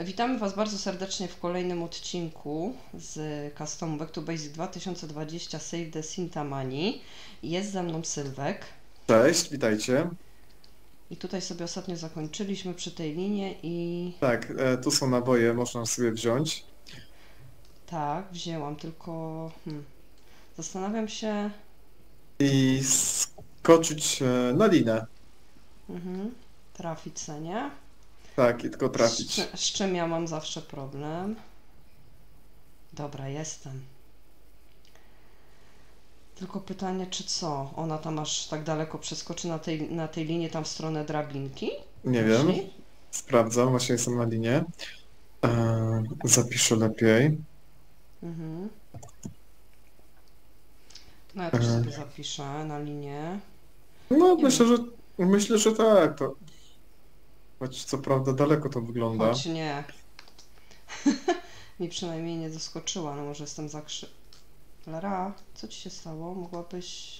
Witamy Was bardzo serdecznie w kolejnym odcinku z Customu Back to Basic 2020 Save the Sintamani. Jest ze mną Sylwek. Cześć, witajcie. I tutaj sobie ostatnio zakończyliśmy przy tej linie i... Tak, tu są naboje, można sobie wziąć. Tak, wzięłam, tylko... Zastanawiam się... I skoczyć na linę. Trafić se, nie? Tak, i tylko trafić. Z czym ja mam zawsze problem? Dobra, jestem. Tylko pytanie, czy co? Ona tam aż tak daleko przeskoczy na tej linii tam w stronę drabinki? Nie wiem, Myśli? sprawdzam, właśnie jestem na linie. Zapiszę lepiej. No ja też sobie zapiszę na linię. No, Nie myślę, że tak. To... Choć co prawda daleko to wygląda. Choć nie. Mi przynajmniej nie doskoczyła, no może jestem Lara, co ci się stało? Mogłabyś...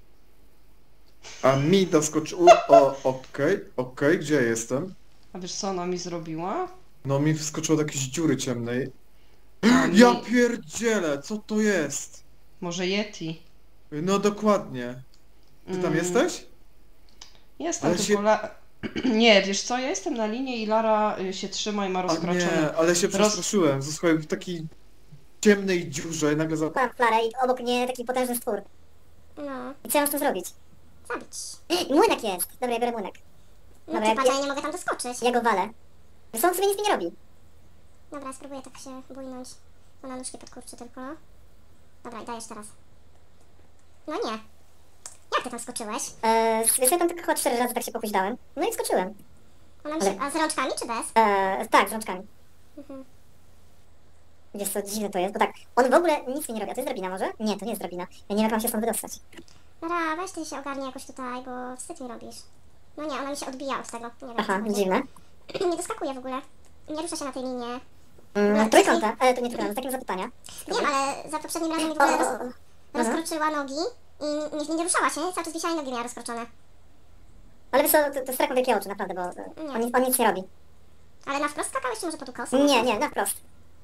A mi doskoczyło... Okej, gdzie ja jestem? A wiesz co ona mi zrobiła? No mi wskoczyło do jakiejś dziury ciemnej. A Ja mi... pierdzielę, co to jest? Może Yeti? No dokładnie. Ty tam jesteś? Jestem, Ale tylko się... Nie, wiesz co, ja jestem na linii i Lara się trzyma i ma A rozkraczone... nie, ale się przestraszyłem. Słuchaj, w takiej ciemnej dziurze i nagle za... Mam flarę i obok mnie taki potężny stwór. No, I co ja mam z tym zrobić? zabić. I młynek jest! Dobra, ja biorę młynek. No Dobra, ty patrz, ja nie mogę tam doskoczyć. Ja go walę. Wiesz co, on sobie nic mi nie robi. Dobra, spróbuję tak się bujnąć. Ona nóżki podkurczy tylko. Dobra, i dajesz teraz. No nie. Jak ty tam skoczyłeś? Wiesz, ja tam tylko chyba 4 razy tak się pochuźdałem. No i skoczyłem. Ona mi się... A z rączkami czy bez? Tak, z rączkami. Mhm. Wiesz co, dziwne to jest, bo tak, on w ogóle nic mi nie robi. A to jest drabina może? Nie, to nie jest drabina. Ja nie wiem, jak mam się stąd wydostać. Dobra, weź ty się ogarnij jakoś tutaj, bo wstyd mi robisz. No nie, ona mi się odbija od tego. Nie wiem, Aha, co chodzi. dziwne. Nie doskakuje w ogóle. Nie rusza się na tej linie. Trójkąta, to nie trójkąta, z takim zapytania. Wiem, ale za poprzednim razem mi w ogóle rozkroczyła nogi i nie ruszała się, cały czas wisiała i nogi miała rozkroczone. Ale wiesz co, to strach ma wielkie oczy, naprawdę, bo on nic nie robi. Ale na wprost skakałeś, czy może pod ukosem? Nie, na wprost.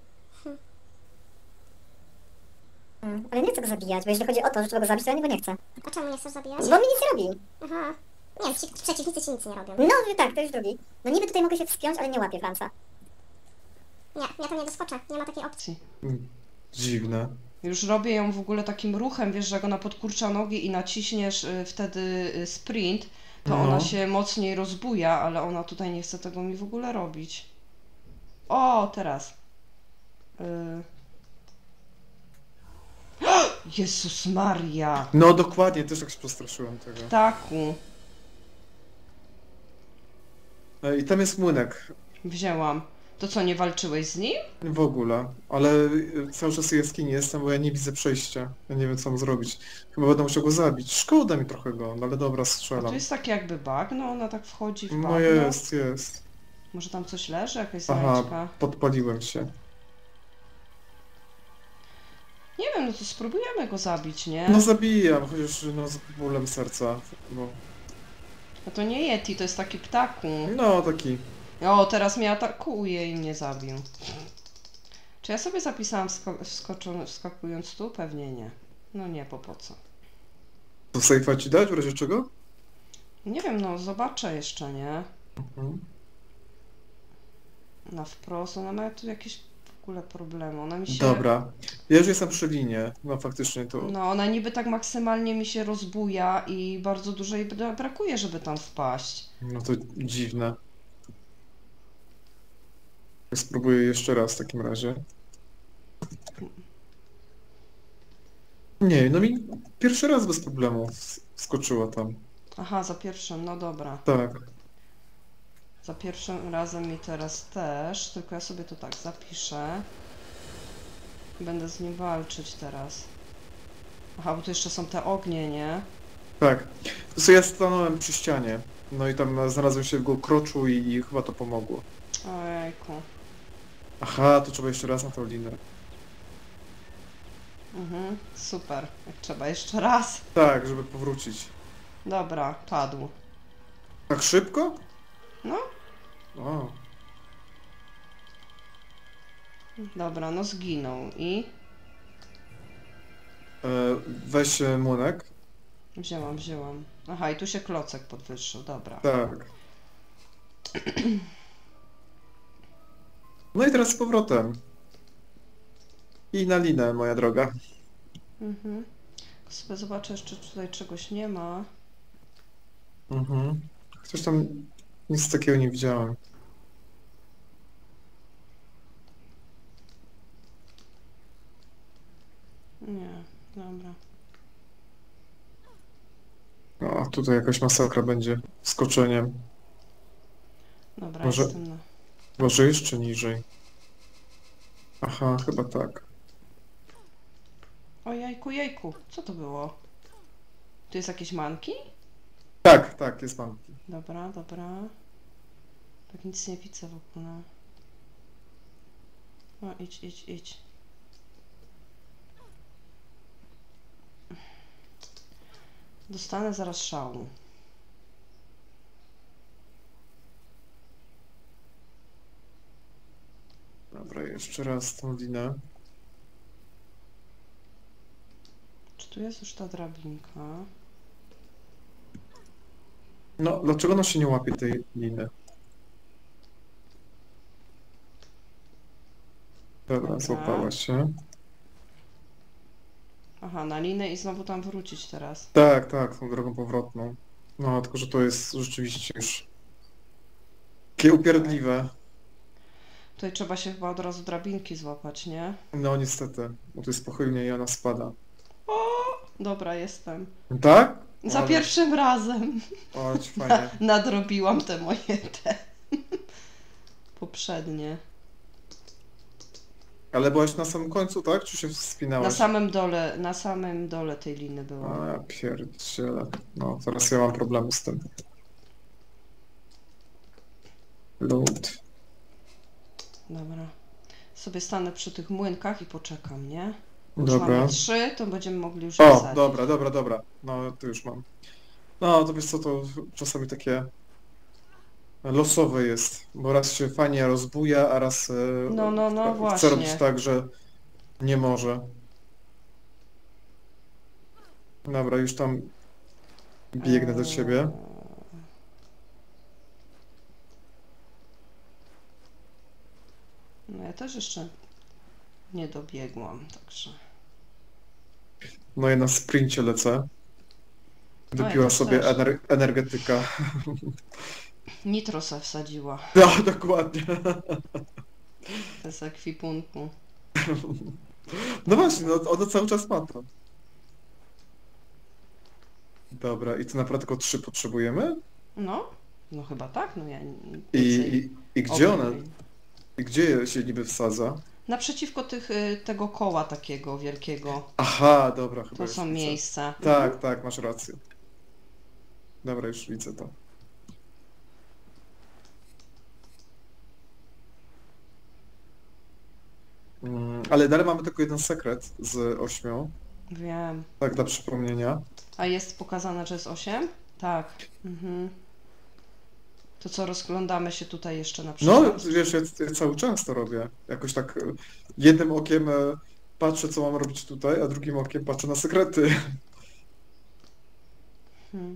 Ale nie chcę go zabijać, bo jeśli chodzi o to, że trzeba go zabić, to ja go nie chcę. A czemu nie chcesz zabijać? Bo mi nic nie robi. Aha. Nie, przeciwnicy ci nic nie robią. No, tak, to już drugi. No niby tutaj mogę się wspiąć, ale nie łapię Franca. Nie, ja tam nie doskoczę. Nie ma takiej opcji. Dziwne. Już robię ją w ogóle takim ruchem, wiesz, że jak ona podkurcza nogi i naciśniesz wtedy sprint, to ona się mocniej rozbuja, ale ona tutaj nie chce tego mi w ogóle robić. O, teraz. Jezus Maria! No dokładnie, też tak się przestraszyłem tego. Ptaku. I tam jest młynek. Wzięłam. To co, nie walczyłeś z nim? W ogóle. Ale cały czas w jaskini jestem, bo ja nie widzę przejścia. Ja nie wiem, co mam zrobić. Chyba będę musiał go zabić. Szkoda mi trochę go, no ale dobra, A to strzelam. jest takie jakby bagno, ona tak wchodzi w bagno. No jest. Może tam coś leży, jakaś Aha, znajdźka? podpaliłem się. Nie wiem, no to spróbujemy go zabić, nie? No zabijam, chociaż no z bólem serca. Bo... No to nie Yeti, to jest taki ptaku. No taki. O, teraz mnie atakuje i mnie zabił. Czy ja sobie zapisałam wskakując tu? Pewnie nie. No nie, po co? To sejfa ci dać w razie czego? Nie wiem, no zobaczę jeszcze, nie? Mhm. Na wprost, ona ma tu jakieś w ogóle problemy. Ona mi się... Dobra. Ja już jestem przy linie. No faktycznie to... No, ona niby tak maksymalnie mi się rozbuja i bardzo dużo jej brakuje, żeby tam wpaść. No to dziwne. Spróbuję jeszcze raz w takim razie. Nie, no mi pierwszy raz bez problemu skoczyła tam. Aha, za pierwszym, no dobra. Tak. Za pierwszym razem mi teraz też, tylko ja sobie to tak zapiszę. Będę z nim walczyć teraz. Aha, bo tu jeszcze są te ognie, nie? Tak. To sobie ja stanąłem przy ścianie. No i tam znalazłem się w go kroczu i chyba to pomogło. Ojejku. Aha, to trzeba jeszcze raz na tą linę. Super. Jak trzeba jeszcze raz. Tak, żeby powrócić. Dobra, padł. Tak szybko? No, O. Dobra, no zginął i... Weź młynek. Wzięłam. Aha, i tu się klocek podwyższył, dobra. Tak. No i teraz z powrotem. I na linę, moja droga. Mhm. Sobie zobaczę jeszcze, czy tutaj czegoś nie ma. Mhm. Chociaż tam nic takiego nie widziałem. Nie, dobra. O, tutaj jakaś masakra będzie. Skoczeniem. Dobra, Może- jestem na... Może jeszcze niżej. Aha, chyba tak. O jejku, co to było? Tu jest jakieś manki? Tak, tak, jest manki. Dobra. Tak nic nie widzę w ogóle. O, idź. Dostanę zaraz szału. Dobra, jeszcze raz tą linę. Czy tu jest już ta drabinka? No, dlaczego ona się nie łapie tej liny? Dobra, złapała się. Aha, na linę i znowu tam wrócić teraz. Tak, tak, tą drogą powrotną. No, tylko że to jest rzeczywiście już takie upierdliwe. Tutaj trzeba się chyba od razu drabinki złapać, nie? No niestety, bo to jest pochylnie i ona spada. Dobra, jestem. Tak? Za Ale- pierwszym razem Ale ci fajnie. nadrobiłam te moje poprzednie. Ale byłaś na samym końcu, tak? Czy się Na wspinałaś? samym dole tej liny byłam. A, ja pierdziele. No, teraz ja mam problemy z tym. Load. Dobra. Sobie stanę przy tych młynkach i poczekam, nie? Już Dobra. mamy 3, to będziemy mogli już O, wysadzić. dobra. No, to już mam. No, to wiesz co, to czasami takie losowe jest, bo raz się fajnie rozbuja, a raz No, chce właśnie. robić tak, że nie może. Dobra, już tam biegnę do ciebie. No ja też jeszcze nie dobiegłam, także... No ja na sprincie lecę. No, Wypiła ja sobie też. energetyka. Nitro se wsadziła No, dokładnie. z ekwipunku. No właśnie, no, ona cały czas ma to. Dobra, i to naprawdę tylko 3 potrzebujemy? No chyba tak, no ja I gdzie ona? ogólnie. I gdzie się niby wsadza? Naprzeciwko tego koła takiego wielkiego. Aha, dobra, chyba To już są widzę. miejsca. Tak, tak, masz rację. Dobra, już widzę to. Ale dalej mamy tylko jeden sekret z 8. Wiem. Tak, dla przypomnienia. A jest pokazane, że jest 8? Tak. Mhm. To co, rozglądamy się tutaj jeszcze na No, przykład? wiesz, ja cały czas to robię. Jakoś tak jednym okiem patrzę, co mam robić tutaj, a drugim okiem patrzę na sekrety. Hmm.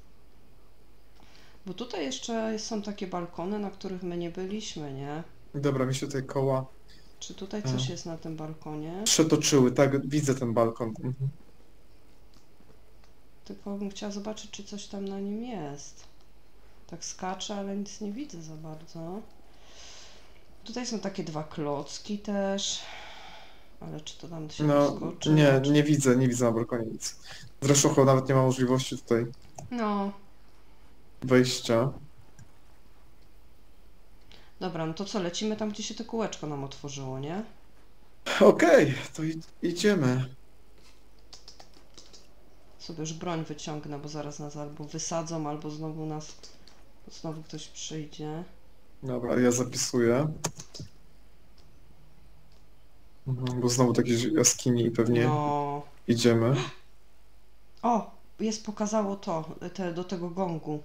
Bo tutaj jeszcze są takie balkony, na których my nie byliśmy, nie? Dobra, mi się tutaj koła Czy tutaj coś jest na tym balkonie? przetoczyły. Tak, widzę ten balkon. Mhm. Tylko bym chciała zobaczyć, czy coś tam na nim jest. Tak skaczę, ale nic nie widzę za bardzo. Tutaj są takie 2 klocki też. Ale czy to tam się No, doskoczy? nie widzę na balkonie nic. Zresztą chyba nawet nie ma możliwości tutaj No, wejścia. dobra, no to co, lecimy tam, gdzie się to kółeczko nam otworzyło, nie? Okej, to idziemy. Sobie już broń wyciągnę, bo zaraz nas albo wysadzą, albo znowu ktoś przyjdzie. Dobra, ja zapisuję. Bo znowu takie jaskini i pewnie No. idziemy. O, pokazało to, do tego gongu.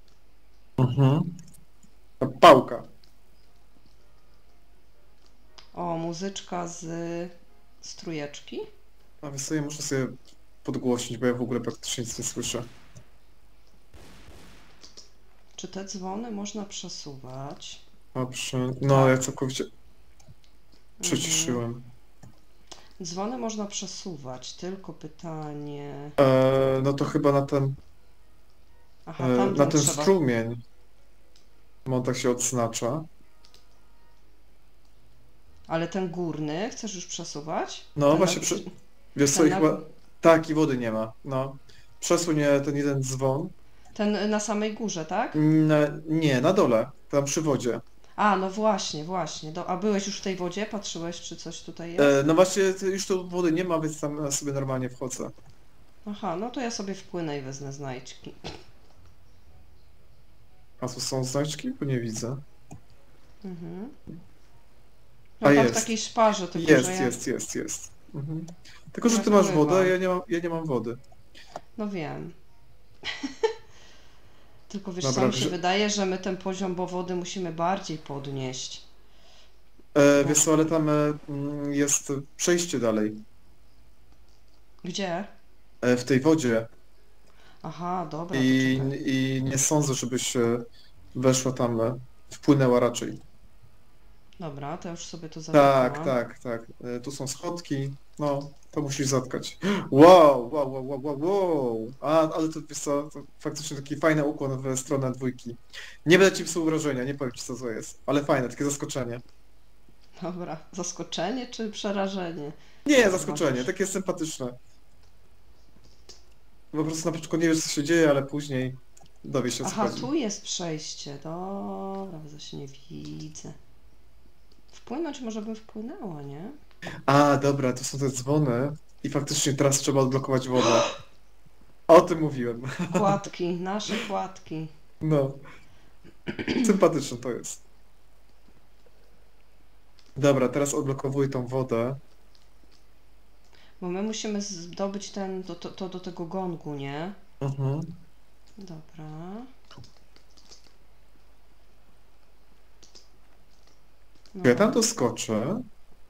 Ta pałka. O, muzyczka z trójeczki. A wiesz co, ja muszę sobie podgłośnić, bo ja w ogóle praktycznie nic nie słyszę. Czy te dzwony można przesuwać? Dobrze, no ja całkowicie przyciszyłem. Dzwony można przesuwać, tylko pytanie... No to chyba na ten, Aha, na tamten ten trzeba... strumień. Bo on tak się odznacza. Ale ten górny chcesz już przesuwać? No Ten właśnie, wiesz co, ten i chyba... Tak, i wody nie ma, no. Przesuń ten jeden dzwon. Ten na samej górze, tak? Nie, na dole, tam przy wodzie. A, no właśnie, właśnie. A byłeś już w tej wodzie? Patrzyłeś, czy coś tutaj jest? No właśnie, już tu wody nie ma, więc tam sobie normalnie wchodzę. Aha, no to ja sobie wpłynę i wezmę znajdźki. A tu są znaczki? Bo nie widzę. Mhm. A No tam jest. w takiej szparze, tylko że ja... Jest. Mhm. Tylko, że Ja ty masz pływam. wodę, a ja nie mam wody. No wiem. Tylko wiesz, Dobra, co mi się że- wydaje, że my ten poziom wody musimy bardziej podnieść. Wiesz co, ale tam jest przejście dalej. Gdzie? W tej wodzie. Aha, dobra, to I, czekaj. I nie sądzę, żebyś weszła tam, wpłynęła raczej. Dobra, to już sobie to Tak, zaznaczyłam. tak. Tu są schodki. No, to musisz zatkać. Wow. Ale to wiesz co, to faktycznie taki fajny ukłon w stronę dwójki. Nie będę ci psuł wrażenia, nie powiem ci co to jest. Ale fajne, takie zaskoczenie. Dobra, zaskoczenie czy przerażenie? Nie, zaskoczenie, takie sympatyczne. Po prostu na początku nie wiesz co się dzieje, ale później dowiesz się o co Aha, chodzi. tu jest przejście. Dobra, zaś nie widzę. Wpłynąć może bym wpłynęła, nie? A, dobra, to są te dzwony i faktycznie teraz trzeba odblokować wodę. O tym mówiłem. Kładki, nasze kładki. No. Sympatyczne to jest. Dobra, teraz odblokowuję tą wodę. Bo my musimy zdobyć ten, to do tego gongu, nie? Mhm. Dobra. No, Ja tam doskoczę.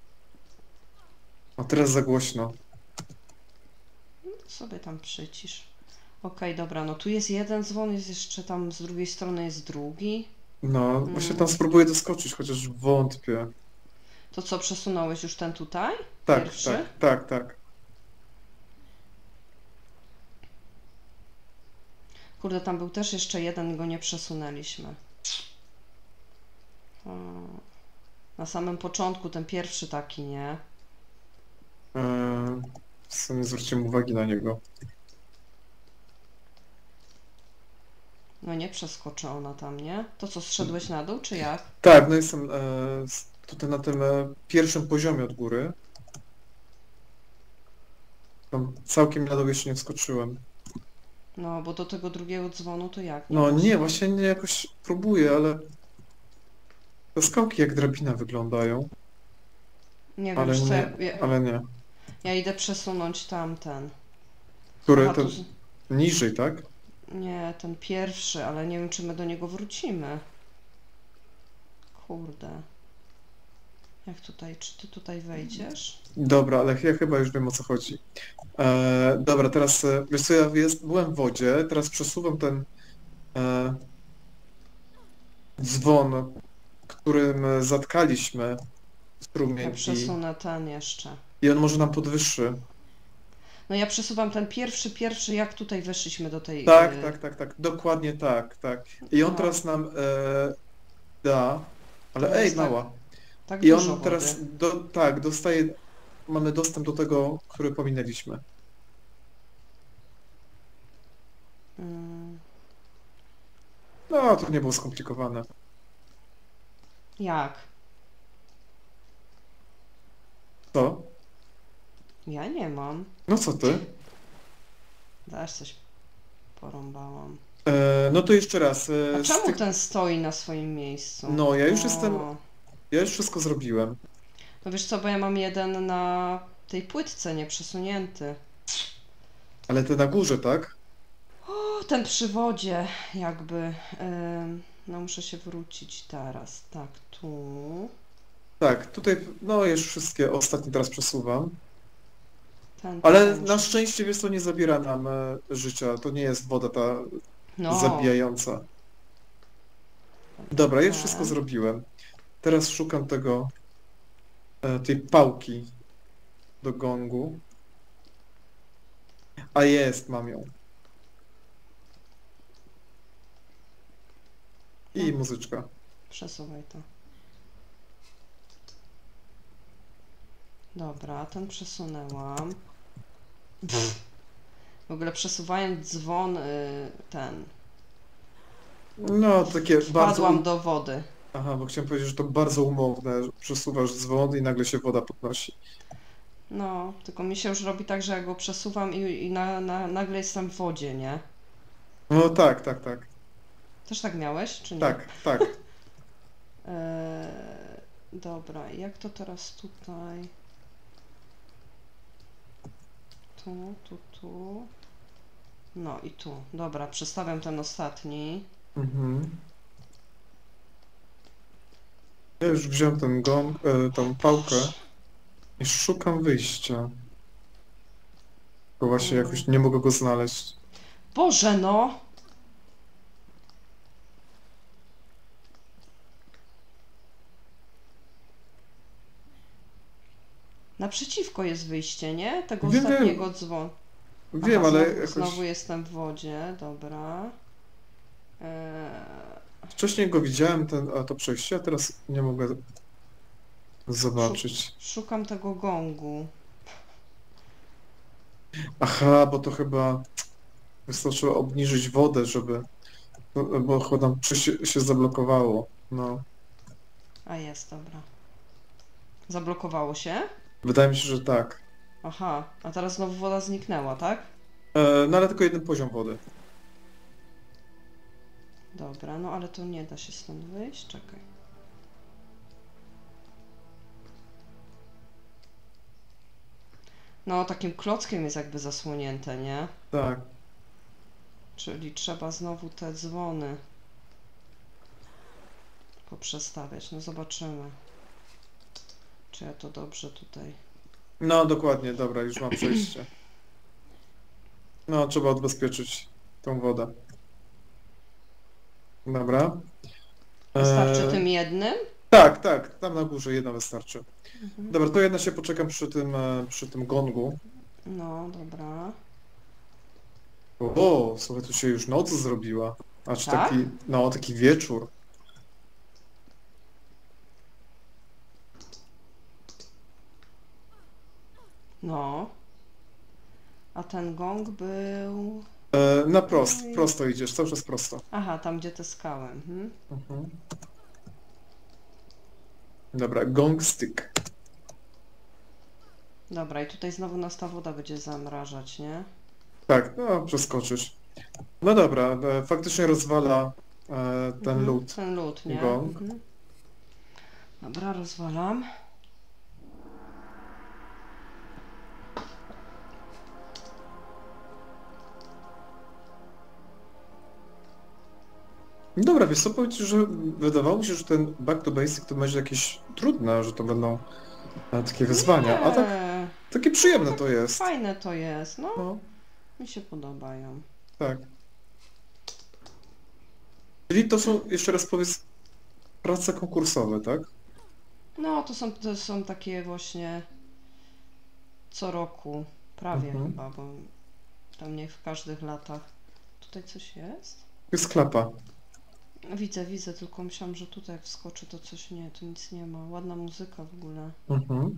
A teraz za głośno. sobie tam przycisz. Okej, dobra, no tu jest jeden dzwon, jest jeszcze tam z drugiej strony jest drugi. No, właśnie tam spróbuję doskoczyć, chociaż wątpię. To co, przesunąłeś już ten tutaj? Tak, Pierwszy? tak. Kurde, tam był też jeszcze jeden, go nie przesunęliśmy. O, na samym początku ten pierwszy taki, nie? W sumie zwróciłem uwagi na niego. No nie przeskoczy ona tam, nie? To co, zszedłeś na dół, czy jak? Tak, no jestem tutaj na tym pierwszym poziomie od góry. Tam całkiem na dół jeszcze nie wskoczyłem. No, bo do tego drugiego dzwonu to jak? No da nie, się. właśnie nie jakoś próbuję, ale te skałki jak drabina wyglądają, Nie wiem, ale czy co, nie, ale nie. ja idę przesunąć tamten. Który Aha, ten tu niżej, tak? nie, ten pierwszy, ale nie wiem, czy my do niego wrócimy. Kurde. Jak tutaj, czy ty tutaj wejdziesz? Dobra, ale ja chyba już wiem o co chodzi. Dobra, teraz wiesz co, byłem w wodzie, teraz przesuwam ten dzwon, którym zatkaliśmy strumień Ja przesunę ten jeszcze. i on może nam podwyższy. No ja przesuwam ten pierwszy, jak tutaj weszliśmy do tej... Tak, dokładnie tak. I on No. teraz nam da, ale To ej, jest tak- mała. Tak I dużo on teraz, wody. dostaje, mamy dostęp do tego, który pominęliśmy. Mm, No, to nie było skomplikowane. jak? Co? Ja nie mam. No co ty? Zaś coś porąbałam. No to jeszcze raz. A z czemu tych- ten stoi na swoim miejscu? No, ja już O, jestem- Ja już wszystko zrobiłem. No wiesz co, bo ja mam jeden na tej płytce nieprzesunięty. Ale te na górze, tak? O, ten przy wodzie jakby. No muszę się wrócić teraz. Tak, tu. Tak, tutaj, no już wszystkie ostatnie teraz przesuwam. Ten Ale muszę- na szczęście, wiesz co, nie zabiera nam życia. To nie jest woda ta No, zabijająca. Dobra, już tak. wszystko zrobiłem. Teraz szukam tej pałki do gongu. A jest, mam ją. I muzyczka. Przesuwaj to. Dobra, ten przesunęłam. W ogóle przesuwając dzwon, ten. No, takie bardzo... Wpadłam do wody. Aha, bo chciałem powiedzieć, że to bardzo umowne, że przesuwasz dzwon i nagle się woda podnosi. No, tylko mi się już robi tak, że ja go przesuwam i nagle jestem w wodzie, nie? No tak, tak, tak. Też tak miałeś, czy nie? Tak, tak. Dobra, jak to teraz tutaj? Tu. No i tu. Dobra, przestawiam ten ostatni. Mhm. Ja już wziąłem ten gong, tą pałkę i szukam wyjścia. Bo właśnie jakoś nie mogę go znaleźć. Boże, no! Naprzeciwko jest wyjście, nie? Tego Wiem, ostatniego dzwonu. Wiem, Aha, ale znowu, jakoś znowu jestem w wodzie, dobra. wcześniej go widziałem, to przejście, a teraz nie mogę zobaczyć. Szukam tego gongu. Aha, bo to chyba wystarczyło obniżyć wodę, żeby... Bo chyba tam się zablokowało. No. A jest, dobra. Zablokowało się? Wydaje mi się, że tak. Aha, a teraz znowu woda zniknęła, tak? No ale tylko jeden poziom wody. Dobra, no ale to nie da się stąd wyjść, czekaj. No, takim klockiem jest jakby zasłonięte, nie? Tak. Czyli trzeba znowu te dzwony poprzestawiać. No zobaczymy, czy ja to dobrze tutaj... No dokładnie, dobra, już mam przejście. No, trzeba odbezpieczyć tą wodę. Dobra. Wystarczy tym jednym? Tak, tak, tam na górze jedna wystarczy. Mhm. Dobra, to jedna się poczekam przy tym gongu. No, dobra. O, słuchaj, tu się już noc zrobiła. Aż Tak? taki, no, taki wieczór. No. A ten gong był... Na prosto idziesz, cały czas prosto. Aha, tam gdzie te skały. Mhm. Mhm. Dobra, gong stick. Dobra, i tutaj znowu nas ta woda będzie zamrażać, nie? Tak, no, przeskoczysz. No dobra, faktycznie rozwala ten Mhm, lód. Ten lód, nie? Gong. Mhm. Dobra, rozwalam. Dobra, wiesz co, powiem ci, że wydawało mi się, że ten Back to Basic to będzie jakieś trudne, że to będą takie wyzwania, a tak Nie, takie przyjemne to jest. fajne to jest, no. No, Mi się podobają. tak. Czyli to są, jeszcze raz powiedz, prace konkursowe, tak? No, to są takie właśnie co roku, prawie Mhm. chyba, bo tam nie w każdych latach. Tutaj coś jest? Jest klapa. Widzę, tylko myślałam, że tutaj jak wskoczy to coś nie, tu nic nie ma. Ładna muzyka w ogóle. Mhm.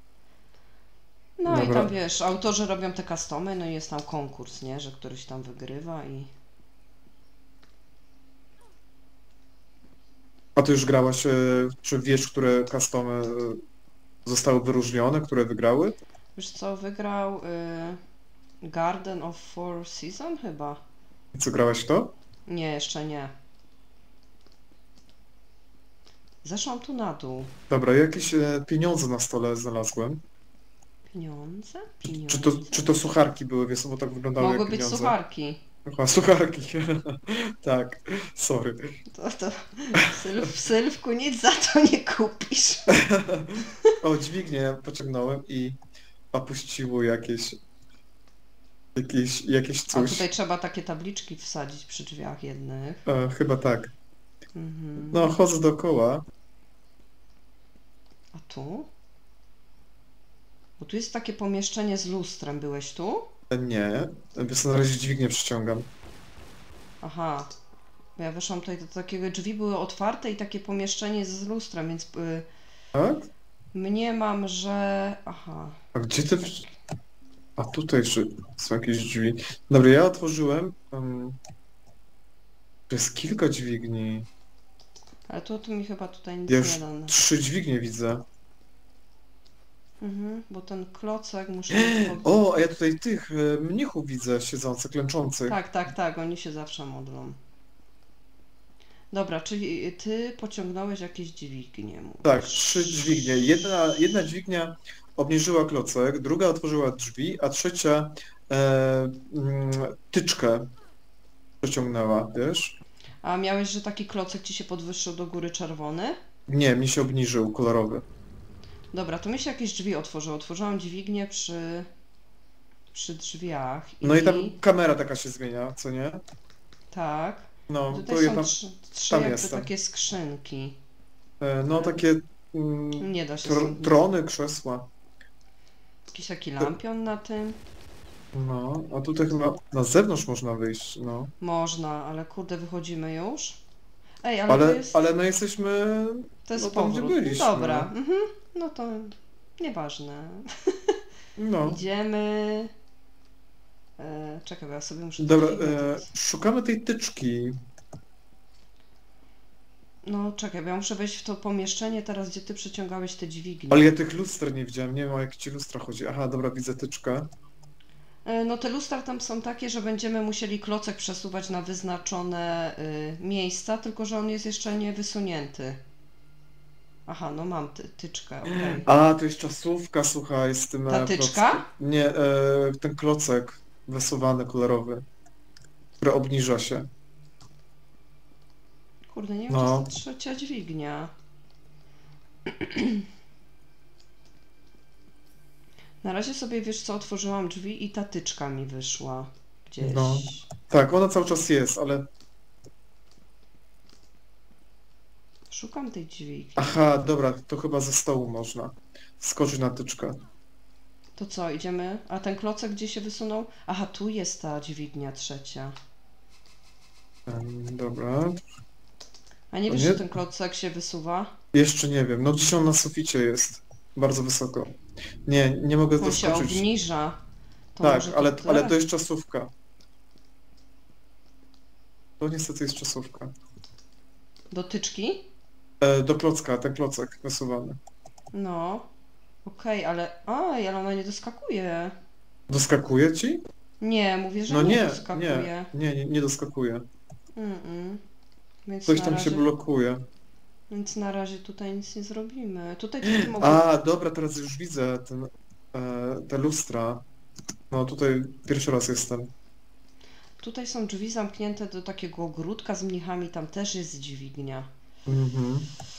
No i Dobra. tam wiesz, autorzy robią te customy, no i jest tam konkurs, nie, że któryś tam wygrywa i... A ty już grałaś, czy wiesz, które customy zostały wyróżnione, które wygrały? Wiesz co, wygrał Garden of Four Seasons chyba? I co, grałaś w to? Nie, jeszcze nie. Zeszłam tu na dół. Dobra, jakieś pieniądze na stole znalazłem. Pieniądze? Czy to sucharki były, wiesz, bo tak wyglądały Mogły jak być pieniądze. sucharki. Aha, sucharki. Tak, sorry. To w Sylwku nic za to nie kupisz. O, dźwignię pociągnąłem i opuściło jakieś A coś. tutaj trzeba takie tabliczki wsadzić przy drzwiach jednych. Chyba tak. Mhm. No, chodzę dookoła. A tu? Bo tu jest takie pomieszczenie z lustrem. Byłeś tu? Nie, więc na razie dźwignię przyciągam. Aha. Bo ja weszłam tutaj do takiego, drzwi były otwarte i takie pomieszczenie z lustrem, więc Tak? mniemam, że... Aha. A gdzie ty... A tutaj jeszcze są jakieś drzwi. Dobra, ja otworzyłem. To jest kilka dźwigni. Ale tu mi chyba tutaj nic Ja nie już da. 3 dźwignie widzę. Mhm, bo ten klocek muszę... O, a ja tutaj tych mnichów widzę siedzących, klęczących. Tak, oni się zawsze modlą. Dobra, czyli ty pociągnąłeś jakieś dźwignie, mówisz. Tak, 3 dźwignie. Jedna dźwignia obniżyła klocek, druga otworzyła drzwi, a trzecia tyczkę przeciągnęła, wiesz? A miałeś, że taki klocek ci się podwyższył do góry czerwony? Nie, mi się obniżył, kolorowy. Dobra, to mi się jakieś drzwi otworzyły. Otworzyłam dźwignię przy drzwiach. No i tam kamera taka się zmienia, co nie? Tak. No, Tutaj to ja są tam, trzy tam jakby jestem. takie skrzynki. No takie Nie da się stąd... trony, krzesła. Jakiś taki lampion na tym. No, a tutaj chyba na zewnątrz można wyjść, no. Można, ale kurde, wychodzimy już? Ej, ale to jest... Ale no jesteśmy... To jest no tam, gdzie powrót. No byliśmy. dobra. Mhm. No to nieważne. No. Idziemy... czekaj, bo ja sobie muszę... Dobra, to teraz. szukamy tej tyczki. No czekaj, bo ja muszę wejść w to pomieszczenie teraz, gdzie ty przeciągałeś te dźwignie. Ale ja tych luster nie widziałem, nie wiem o jakie ci lustra chodzi. Aha, dobra, widzę tyczkę. No te lustra tam są takie, że będziemy musieli klocek przesuwać na wyznaczone miejsca, tylko że on jest jeszcze nie wysunięty. Aha, no mam tyczkę, okej. A, to jest czasówka, słuchaj, z tym Ta tyczka? klockiem. Nie, ten klocek wysuwany, kolorowy, który obniża się. Kurde, nie wiem, No. czy jest trzecia dźwignia. Na razie sobie, wiesz co, otworzyłam drzwi i ta tyczka mi wyszła gdzieś. No. Tak, ona cały czas jest, ale... Szukam tej dźwigni. Aha, dobra, to chyba ze stołu można skoczyć na tyczkę. To co, idziemy? A ten klocek gdzie się wysunął? Aha, tu jest ta dźwignia trzecia. Dobra. A nie To wiesz, nie- że ten klocek się wysuwa? Jeszcze nie wiem, no gdzieś on na suficie jest. Bardzo wysoko. Nie mogę On się doskoczyć. obniża. To Tak, może ale tyle? to jest czasówka. To niestety jest czasówka. Dotyczki? Do klocka, ten klocek wysuwany. No. Okej, ale... ale ona nie doskakuje. Doskakuje ci? Nie, mówię, że No nie nie, doskakuje. nie doskakuje. Więc Coś na tam razie, się blokuje. Więc na razie tutaj nic nie zrobimy. Tutaj ty mogę... A, dobra, teraz już widzę te lustra. No tutaj pierwszy raz jestem. Tutaj są drzwi zamknięte do takiego ogródka z mnichami, tam też jest dźwignia. Mhm.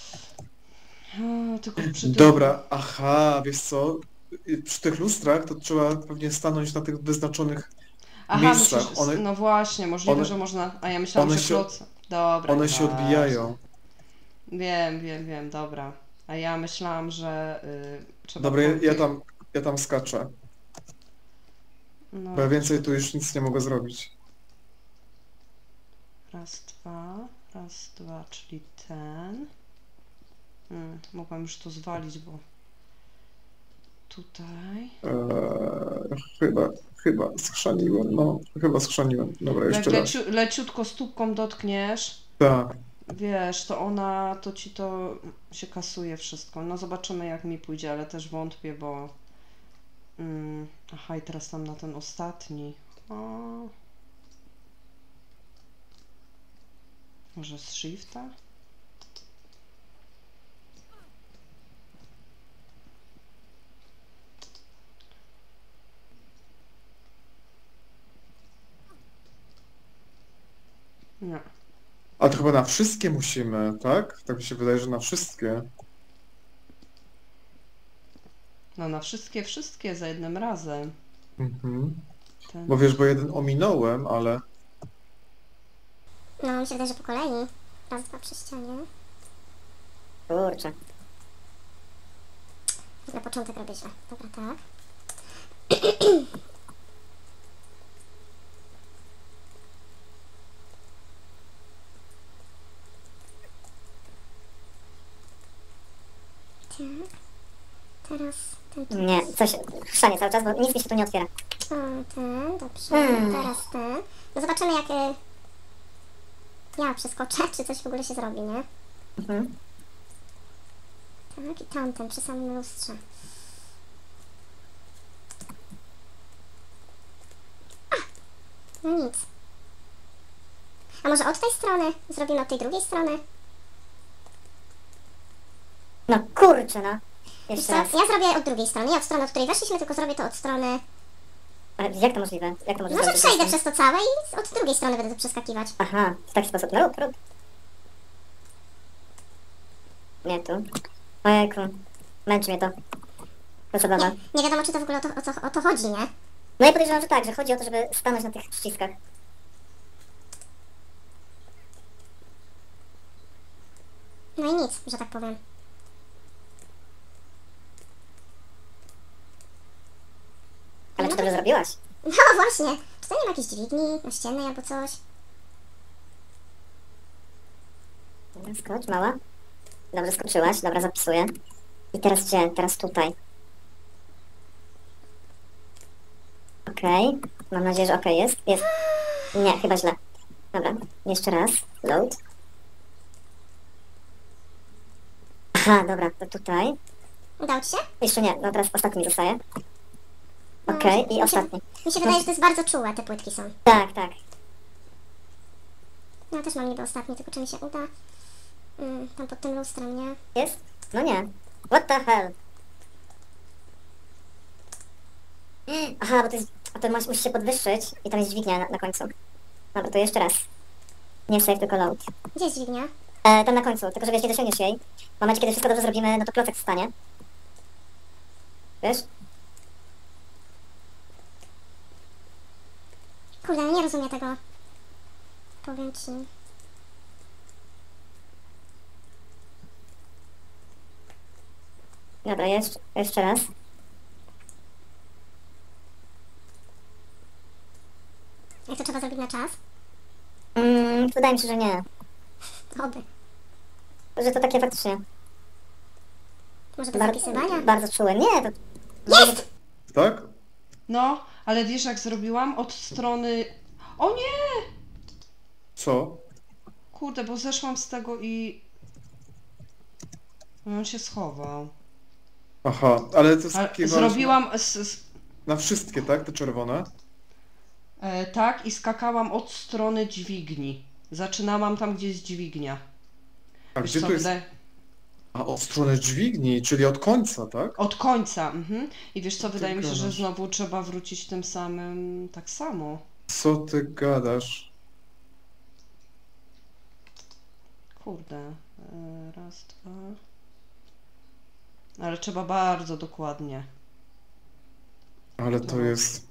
Tylko przy tym... Dobra, aha, wiesz co? Przy tych lustrach to trzeba pewnie stanąć na tych wyznaczonych Aha, miejscach. myślisz, no właśnie, możliwe, one- że można... A ja myślałam, one że się- kloc... Dobra, One się nieważne. odbijają. Wiem, dobra. A ja myślałam, że trzeba... Dobra, było tych- ja tam skaczę. No, Bo ja więcej tu już nic nie mogę zrobić. raz, dwa, czyli ten. Mogłam już to zwalić, bo tutaj. Chyba schrzaniłem, no. Chyba schrzaniłem. Dobra, Jak jeszcze raz. leciutko stópką dotkniesz, Tak. wiesz, to ci to się kasuje wszystko. No zobaczymy jak mi pójdzie, ale też wątpię, bo... aha, i teraz tam na ten ostatni. O. Może z shifta? Nie. A to chyba na wszystkie musimy, tak? Tak mi się wydaje, że na wszystkie. No na wszystkie za jednym razem. Mhm. Ten. Bo wiesz, bo jeden ominąłem, ale... No, mi się wydaje, że po kolei. Raz, dwa przy ścianie. Kurczę. Na początek robię źle. Dobra, tak. Tak. Teraz ten tu. Nie, coś chrzanie cały czas, bo nic mi się tu nie otwiera. O, ten, dobrze. Hmm. Teraz ten. No zobaczymy, jak ja przeskoczę, czy coś w ogóle się zrobi, nie? Mhm. Tak, i tamten przy samym lustrze. A! No nic. A może od tej strony? Zrobimy od tej drugiej strony? No kurczę, no. Wiesz Jeszcze co? raz. Ja zrobię od drugiej strony. Nie od strony, od której weszliśmy, tylko zrobię to od strony... Ale jak to możliwe? Jak to może Może zrobić? przejdę przez to całe i od drugiej strony będę to przeskakiwać. Aha, w taki sposób. No rób. Nie tu. Ojejku. Męczy mnie to. To zabawa. Nie wiadomo, czy to w ogóle o to chodzi, nie? No ja podejrzewam, że tak, że chodzi o to, żeby stanąć na tych przyciskach. No i nic, że tak powiem. Ale czy dobrze zrobiłaś? No właśnie. Czy to nie ma jakiejś dźwigni naściennej albo coś? Dobra, skocz, mała. Dobrze skoczyłaś, dobra, zapisuję. I teraz gdzie? Teraz tutaj. Okej. Mam nadzieję, że okej jest. Jest. Nie, chyba źle. Dobra, jeszcze raz. Load. Aha, dobra, to tutaj. Udało ci się? Jeszcze nie, no teraz ostatni mi zostaje. No, Okej, mi i się- ostatni. Mi się wydaje, że to jest bardzo czułe, te płytki są. Tak, tak. Ja też mam niby ostatni, tylko czy mi się uda? Tam pod tym lustrem, nie? Jest? No nie. What the hell? Aha, bo to jest... A to musi się podwyższyć i tam jest dźwignia na końcu. Dobra, to jeszcze raz. Nie save, tylko load. Gdzie jest dźwignia? Tam na końcu, tylko że wiesz, nie dosięgniesz jej. W momencie, kiedy wszystko dobrze zrobimy, no to klocek wstanie. Wiesz? Kurde, no nie rozumiem tego. Powiem ci. Dobra, jeszcze raz. Jak to trzeba zrobić na czas? Wydaje mi się, że nie. Oby. Że to takie faktycznie Może bez zapisywania? bardzo czułe. Nie, to... Jest! Tak? No, ale wiesz jak zrobiłam? Od strony... O nie! Co? Kurde, bo zeszłam z tego i... On się schował. Aha, ale to jest Ale takie zrobiłam... na wszystkie, tak? Te czerwone? Tak, i skakałam od strony dźwigni. Zaczynałam tam, gdzie jest dźwignia. A Wiesz gdzie co, to jest? A od strony dźwigni, czyli od końca, tak? Od końca, I wiesz co, ty wydaje mi się, że gadasz? znowu trzeba wrócić tym samym, tak samo. Co ty gadasz? Kurde. Raz, dwa... Ale trzeba bardzo dokładnie. Ale to No. jest...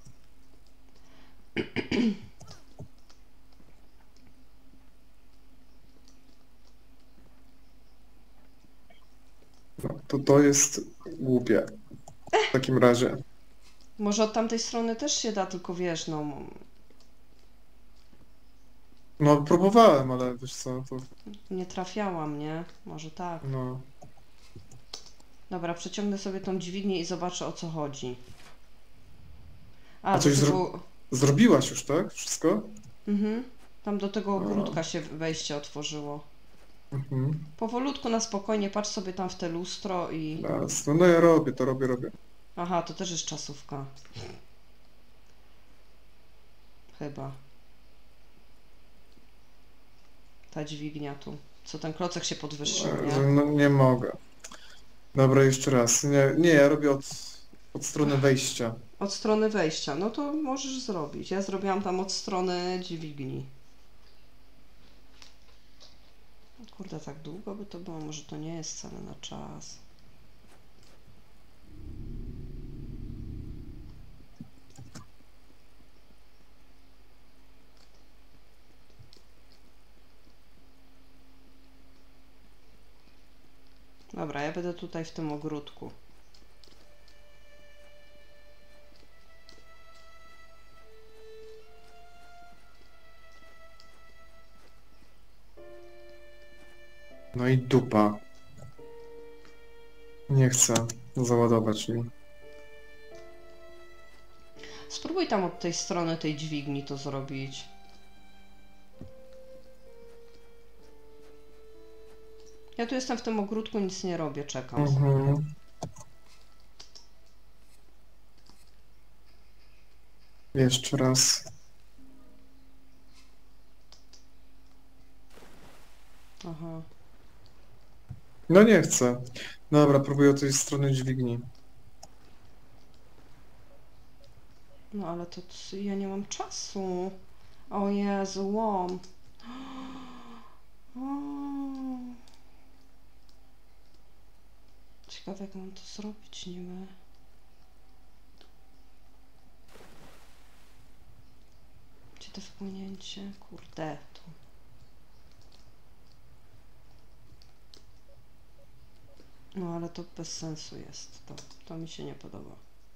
No, to jest głupie. W takim razie. Może od tamtej strony też się da, tylko wiesz, no... No próbowałem, ale wiesz co, to Nie trafiałam, nie? Może tak. no... Dobra, przeciągnę sobie tą dźwignię i zobaczę, o co chodzi. A coś do tego... Zrobiłaś już, tak? Wszystko? Tam do tego ogródka się wejście otworzyło. Mhm. Powolutku, na spokojnie, patrz sobie tam w te lustro i... Jasne. No ja robię, to robię. Aha, to też jest czasówka. Chyba. Ta dźwignia tu. Co ten klocek się podwyższył, nie? No nie mogę. Dobra, jeszcze raz. Nie, ja robię od strony wejścia. Od strony wejścia. No to możesz zrobić. Ja zrobiłam tam od strony dźwigni. Kurde, tak długo by to było? Może to nie jest wcale na czas. Dobra, ja będę tutaj w tym ogródku. No i dupa. Nie chcę załadować mi. Spróbuj tam od tej strony tej dźwigni to zrobić. Ja tu jestem w tym ogródku, nic nie robię, czekam. Jeszcze raz. Aha. No nie chcę. Dobra, próbuję od tej strony dźwigni. No ale to ja nie mam czasu. O Jezu, łom. O. Ciekawe jak mam to zrobić niby. Gdzie to wpłynięcie? Kurde, tu. No ale to bez sensu jest. To mi się nie podoba.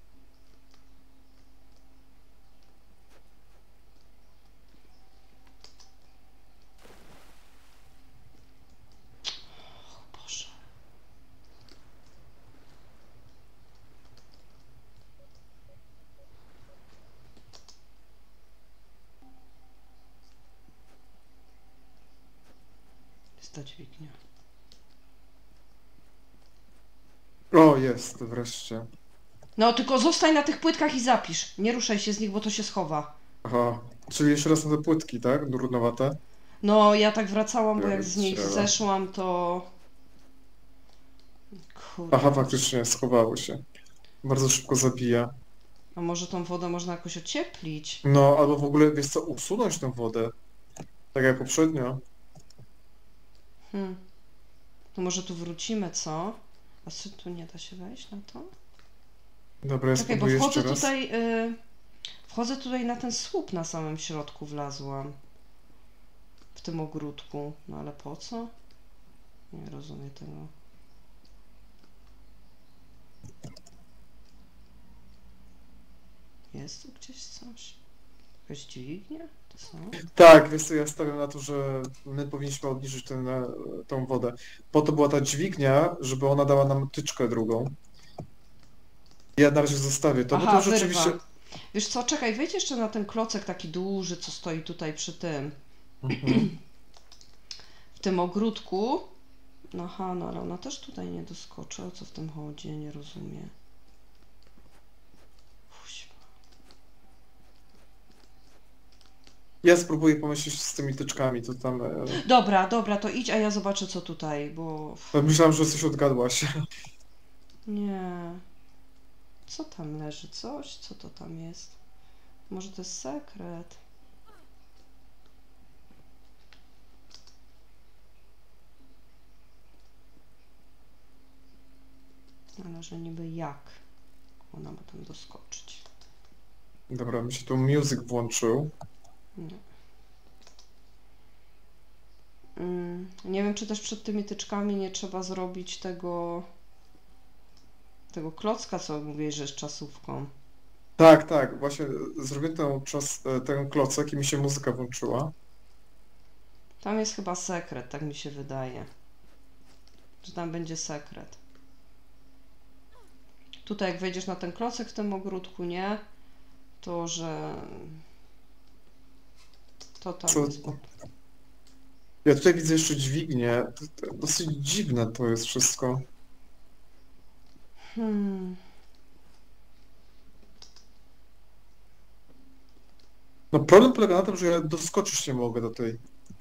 O Boże. Jest ta dźwignia. O, jest, wreszcie. No tylko zostań na tych płytkach i zapisz. Nie ruszaj się z nich, bo to się schowa. Aha. Czyli jeszcze raz na te płytki, tak? Brudnowate? No ja tak wracałam, bo jak z nich Pierdziele. zeszłam, to... Kurde. Aha, faktycznie, schowały się. Bardzo szybko zabija. A może tą wodę można jakoś ocieplić? No, albo w ogóle, wiesz co, usunąć tę wodę. Tak jak poprzednio. To może tu wrócimy, co? A co, tu nie da się wejść na to? Dobra, ja Czekaj, bo spróbuję wchodzę jeszcze raz. tutaj... wchodzę tutaj na ten słup na samym środku wlazłam. W tym ogródku. No ale po co? Nie rozumiem tego. Jest tu gdzieś coś? Jakaś dźwignia? To są? Tak, wiesz co, ja stawiam na to, że my powinniśmy obniżyć tą wodę. Po to była ta dźwignia, żeby ona dała nam tyczkę drugą. Ja na razie zostawię to, bo Aha, to rzeczywiście... wyrwa. Wiesz co, czekaj, wejdź jeszcze na ten klocek taki duży, co stoi tutaj przy tym. W tym ogródku. Aha, no ale ona też tutaj nie doskoczy. O co w tym chodzi? Nie rozumiem. Kuźwa. Ja spróbuję pomyśleć z tymi tyczkami, to tam... Dobra, dobra, to idź, a ja zobaczę co tutaj, bo... Myślałem, że coś odgadłaś. Nie. Co tam leży? Coś? Co to tam jest? Może to jest sekret? Ale że niby jak ona ma tam doskoczyć? Dobra, mi się tu music włączył. Nie. Nie wiem, czy też przed tymi tyczkami nie trzeba zrobić tego klocka, co mówiłeś, że jest czasówką. Tak, tak, właśnie zrobię ten klocek i mi się muzyka włączyła. Tam jest chyba sekret, tak mi się wydaje. Że tam będzie sekret. Tutaj jak wejdziesz na ten klocek w tym ogródku, nie? To, że... To tam Co? jest... Ja tutaj widzę jeszcze dźwignię. Dosyć dziwne to jest wszystko. No problem polega na tym, że ja doskoczyć nie mogę do tej...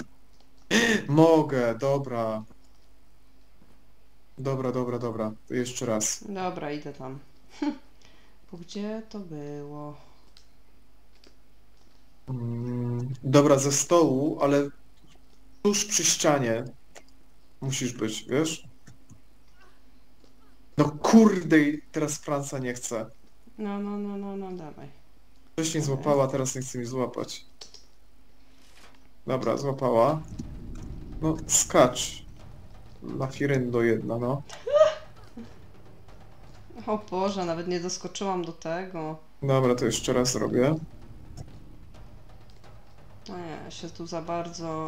Mogę, dobra. Dobra, dobra, dobra. To jeszcze raz. Dobra, idę tam. Bo gdzie to było? Dobra, ze stołu, ale tuż przy ścianie. Musisz być, wiesz? No kurde, i teraz Franca nie chce. No, dawaj. Wcześniej złapała, teraz nie chce mi złapać. Dobra, złapała. No, skacz. Lafiryndo jedna, no. O Boże, nawet nie doskoczyłam do tego. Dobra, to jeszcze raz zrobię. No nie, ja się tu za bardzo...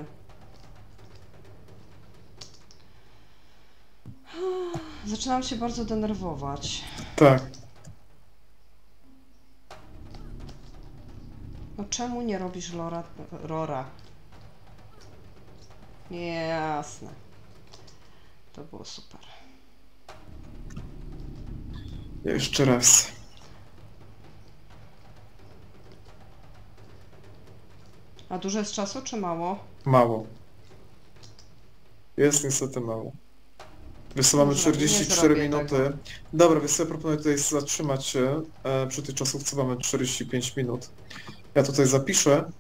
Zaczynam się bardzo denerwować. Tak. No czemu nie robisz Rora? Jasne. To było super. Jeszcze raz. A dużo jest czasu, czy mało? Mało. Jest niestety mało. Wiesz co, mamy Nie zrobię 44 minuty. tego. Dobra, wiesz co, ja proponuję tutaj zatrzymać się przy tej czasówce, mamy 45 minut. Ja tutaj zapiszę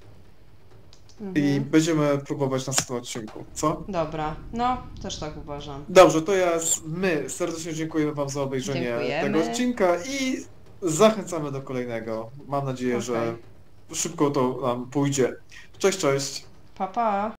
i będziemy próbować na następnym odcinku. Co? Dobra, no, też tak uważam. Dobrze, to my serdecznie dziękujemy Wam za obejrzenie Dziękujemy. tego odcinka i zachęcamy do kolejnego. Mam nadzieję, że szybko to nam pójdzie. Cześć, cześć! Pa, pa!